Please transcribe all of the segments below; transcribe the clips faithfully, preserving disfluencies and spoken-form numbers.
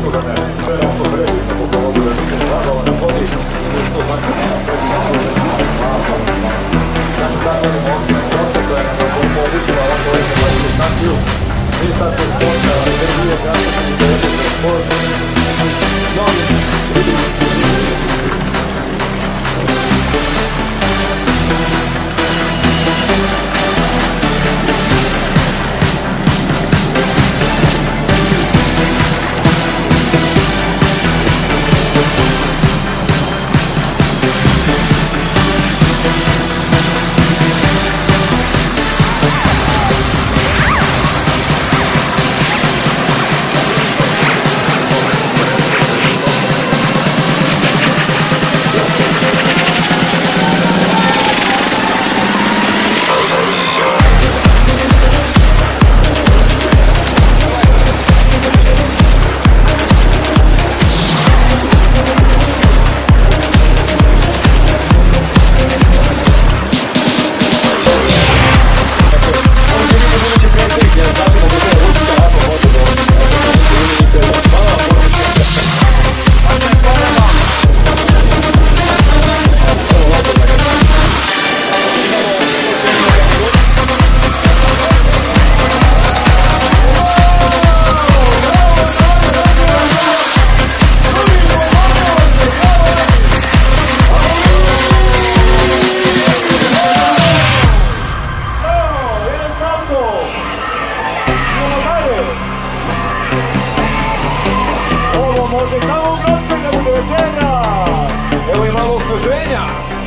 Može samo gostanja bude večera. Evo i malo osveženja.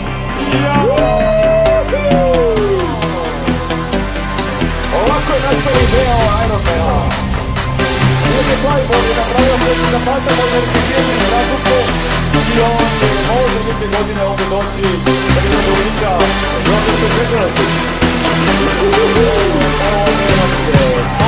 Ovako je nastala ideja o Ironmana. Nije Flyboard je napravio koji za pata može rekitirati na razliku i on može biti godine ovdje doći da bi se uvića. Zato se prednosti. Ovo je